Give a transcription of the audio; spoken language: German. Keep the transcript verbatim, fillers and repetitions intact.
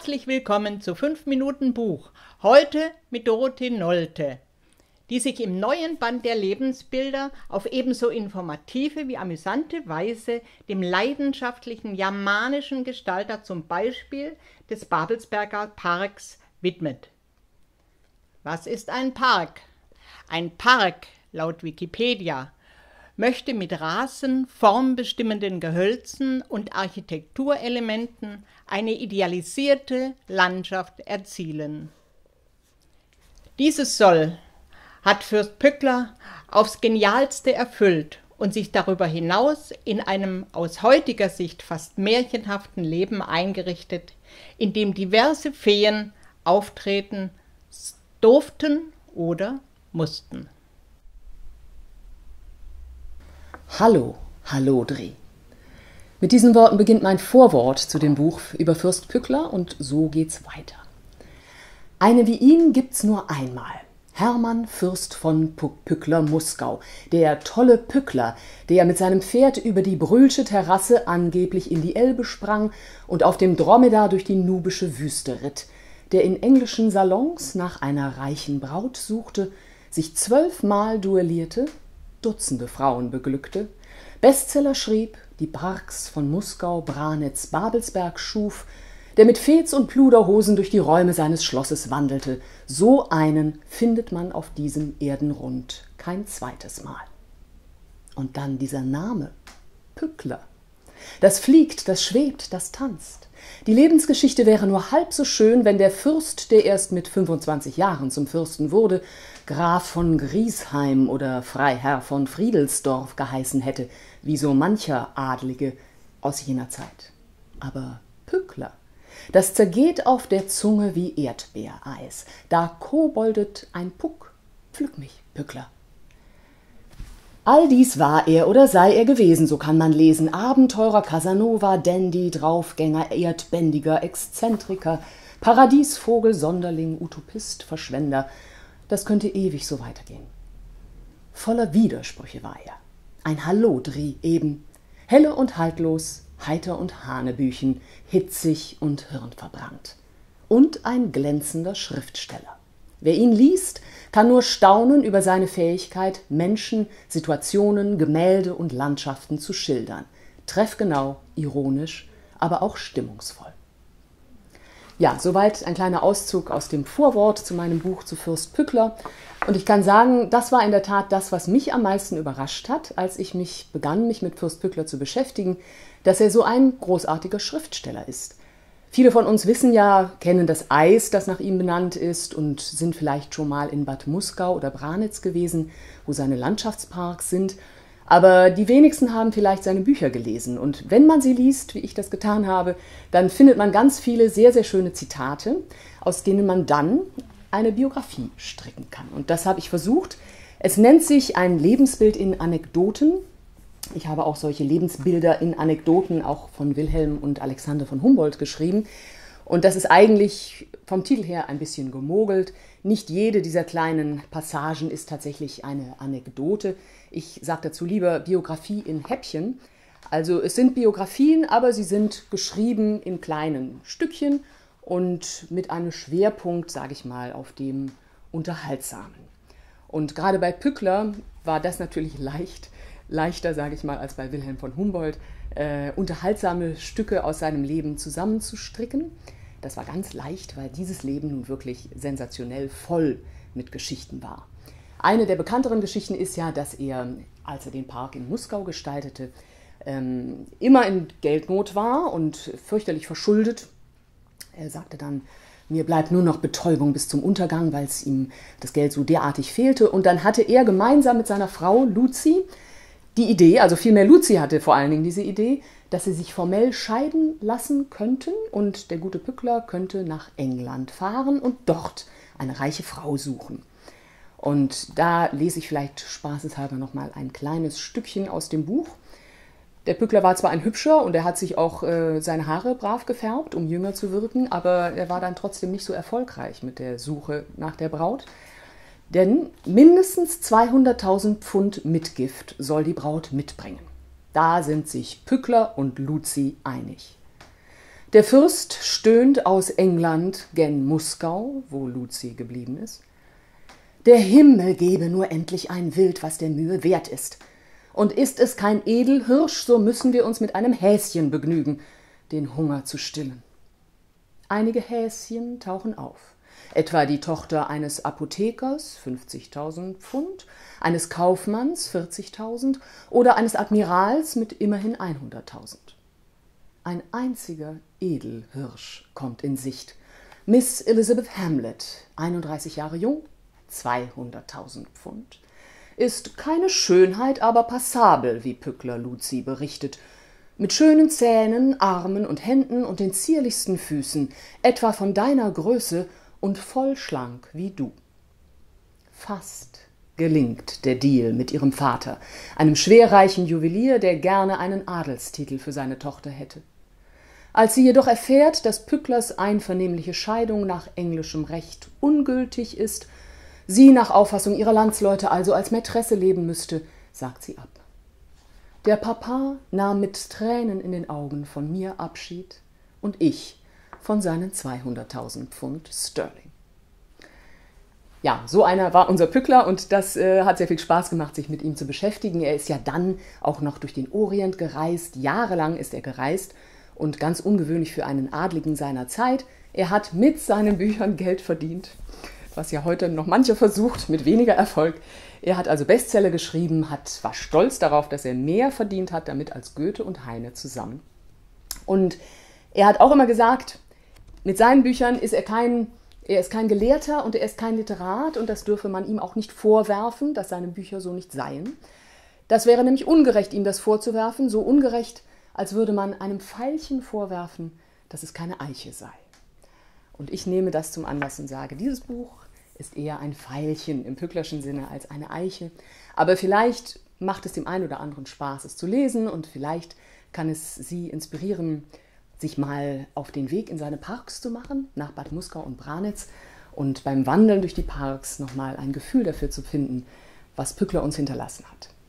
Herzlich willkommen zu fünf Minuten Buch, heute mit Dorothee Nolte, die sich im neuen Band der Lebensbilder auf ebenso informative wie amüsante Weise dem leidenschaftlichen germanischen Gestalter zum Beispiel des Babelsberger Parks widmet. Was ist ein Park? Ein Park, laut Wikipedia, möchte mit Rasen, formbestimmenden Gehölzen und Architekturelementen eine idealisierte Landschaft erzielen. Dieses Soll hat Fürst Pückler aufs Genialste erfüllt und sich darüber hinaus in einem aus heutiger Sicht fast märchenhaften Leben eingerichtet, in dem diverse Feen auftreten durften oder mussten. Hallo, Hallodri. Mit diesen Worten beginnt mein Vorwort zu dem Buch über Fürst Pückler und so geht's weiter. Eine wie ihn gibt's nur einmal. Hermann Fürst von Pückler-Muskau, der tolle Pückler, der mit seinem Pferd über die Brühlsche Terrasse angeblich in die Elbe sprang und auf dem Dromedar durch die nubische Wüste ritt, der in englischen Salons nach einer reichen Braut suchte, sich zwölfmal duellierte, Dutzende Frauen beglückte, Bestseller schrieb, die Parks von Muskau, Branitz, Babelsberg schuf, der mit Fez und Pluderhosen durch die Räume seines Schlosses wandelte. So einen findet man auf diesem Erdenrund kein zweites Mal. Und dann dieser Name, Pückler. Das fliegt, das schwebt, das tanzt. Die Lebensgeschichte wäre nur halb so schön, wenn der Fürst, der erst mit fünfundzwanzig Jahren zum Fürsten wurde, Graf von Griesheim oder Freiherr von Friedelsdorf geheißen hätte, wie so mancher Adlige aus jener Zeit. Aber Pückler, das zergeht auf der Zunge wie Erdbeereis. Da koboldet ein Puck, pflück mich, Pückler. All dies war er oder sei er gewesen, so kann man lesen. Abenteurer, Casanova, Dandy, Draufgänger, Erdbändiger, Exzentriker, Paradiesvogel, Sonderling, Utopist, Verschwender. Das könnte ewig so weitergehen. Voller Widersprüche war er. Ein Hallodri eben. Helle und haltlos, heiter und hanebüchen, hitzig und hirnverbrannt. Und ein glänzender Schriftsteller. Wer ihn liest, kann nur staunen über seine Fähigkeit, Menschen, Situationen, Gemälde und Landschaften zu schildern. Treffgenau, ironisch, aber auch stimmungsvoll. Ja, soweit ein kleiner Auszug aus dem Vorwort zu meinem Buch zu Fürst Pückler. Und ich kann sagen, das war in der Tat das, was mich am meisten überrascht hat, als ich mich begann, mich mit Fürst Pückler zu beschäftigen, dass er so ein großartiger Schriftsteller ist. Viele von uns wissen ja, kennen das Eis, das nach ihm benannt ist und sind vielleicht schon mal in Bad Muskau oder Branitz gewesen, wo seine Landschaftsparks sind. Aber die wenigsten haben vielleicht seine Bücher gelesen. Und wenn man sie liest, wie ich das getan habe, dann findet man ganz viele sehr, sehr schöne Zitate, aus denen man dann eine Biografie stricken kann. Und das habe ich versucht. Es nennt sich ein Lebensbild in Anekdoten. Ich habe auch solche Lebensbilder in Anekdoten auch von Wilhelm und Alexander von Humboldt geschrieben. Und das ist eigentlich vom Titel her ein bisschen gemogelt. Nicht jede dieser kleinen Passagen ist tatsächlich eine Anekdote. Ich sage dazu lieber Biografie in Häppchen. Also es sind Biografien, aber sie sind geschrieben in kleinen Stückchen und mit einem Schwerpunkt, sage ich mal, auf dem Unterhaltsamen. Und gerade bei Pückler war das natürlich leicht, leichter, sage ich mal, als bei Wilhelm von Humboldt, äh, unterhaltsame Stücke aus seinem Leben zusammenzustricken. Das war ganz leicht, weil dieses Leben nun wirklich sensationell voll mit Geschichten war. Eine der bekannteren Geschichten ist ja, dass er, als er den Park in Muskau gestaltete, ähm, immer in Geldnot war und fürchterlich verschuldet. Er sagte dann, mir bleibt nur noch Betäubung bis zum Untergang, weil es ihm das Geld so derartig fehlte. Und dann hatte er gemeinsam mit seiner Frau Luzi die Idee, also vielmehr Luzi hatte vor allen Dingen diese Idee, dass sie sich formell scheiden lassen könnten und der gute Pückler könnte nach England fahren und dort eine reiche Frau suchen. Und da lese ich vielleicht spaßeshalber noch mal ein kleines Stückchen aus dem Buch. Der Pückler war zwar ein Hübscher und er hat sich auch äh, seine Haare brav gefärbt, um jünger zu wirken, aber er war dann trotzdem nicht so erfolgreich mit der Suche nach der Braut. Denn mindestens zweihunderttausend Pfund Mitgift soll die Braut mitbringen. Da sind sich Pückler und Luzi einig. Der Fürst stöhnt aus England gen Muskau, wo Luzi geblieben ist. Der Himmel gebe nur endlich ein Wild, was der Mühe wert ist. Und ist es kein Edelhirsch, so müssen wir uns mit einem Häschen begnügen, den Hunger zu stillen. Einige Häschen tauchen auf, etwa die Tochter eines Apothekers, fünfzigtausend Pfund, eines Kaufmanns, vierzigtausend oder eines Admirals mit immerhin hunderttausend. Ein einziger Edelhirsch kommt in Sicht, Miss Elizabeth Hamlet, einunddreißig Jahre jung, zweihunderttausend Pfund. Ist keine Schönheit, aber passabel, wie Pückler Luzi berichtet, mit schönen Zähnen, Armen und Händen und den zierlichsten Füßen, etwa von deiner Größe und voll schlank wie du. Fast gelingt der Deal mit ihrem Vater, einem schwerreichen Juwelier, der gerne einen Adelstitel für seine Tochter hätte. Als sie jedoch erfährt, dass Pücklers einvernehmliche Scheidung nach englischem Recht ungültig ist, sie nach Auffassung ihrer Landsleute also als Mätresse leben müsste, sagt sie ab. Der Papa nahm mit Tränen in den Augen von mir Abschied und ich von seinen zweihunderttausend Pfund Sterling. Ja, so einer war unser Pückler und das äh, hat sehr viel Spaß gemacht, sich mit ihm zu beschäftigen. Er ist ja dann auch noch durch den Orient gereist, jahrelang ist er gereist und ganz ungewöhnlich für einen Adligen seiner Zeit. Er hat mit seinen Büchern Geld verdient, was ja heute noch mancher versucht, mit weniger Erfolg. Er hat also Bestseller geschrieben, hat, war stolz darauf, dass er mehr verdient hat damit als Goethe und Heine zusammen. Und er hat auch immer gesagt, mit seinen Büchern ist er kein, er ist kein Gelehrter und er ist kein Literat und das dürfe man ihm auch nicht vorwerfen, dass seine Bücher so nicht seien. Das wäre nämlich ungerecht, ihm das vorzuwerfen, so ungerecht, als würde man einem Veilchen vorwerfen, dass es keine Eiche sei. Und ich nehme das zum Anlass und sage, dieses Buch ist eher ein Veilchen im Pücklerschen Sinne als eine Eiche. Aber vielleicht macht es dem einen oder anderen Spaß, es zu lesen und vielleicht kann es Sie inspirieren, sich mal auf den Weg in seine Parks zu machen, nach Bad Muskau und Branitz und beim Wandeln durch die Parks nochmal ein Gefühl dafür zu finden, was Pückler uns hinterlassen hat.